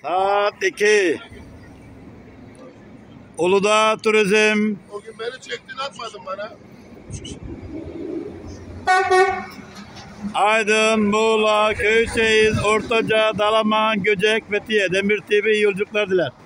Saat 2. Uludağ Turizm. O gün beni çektin atmadın bana. Aydın, Muğla, Köyceğiz, Ortaca, Dalaman, Göcek, Fethiye, Demir TV yolculuklar diler.